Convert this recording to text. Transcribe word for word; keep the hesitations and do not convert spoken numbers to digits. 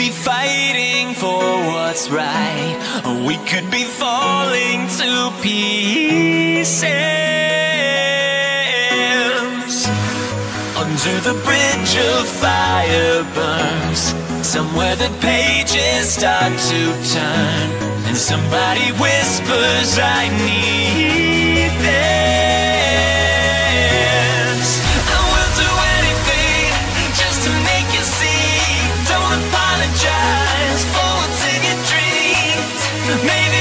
be fighting for what's right, or we could be falling to pieces. Under the bridge of fire burns, somewhere the pages start to turn, and somebody whispers, I need this. I will do anything just to make you see. Don't apologize for what's in your dreams. Maybe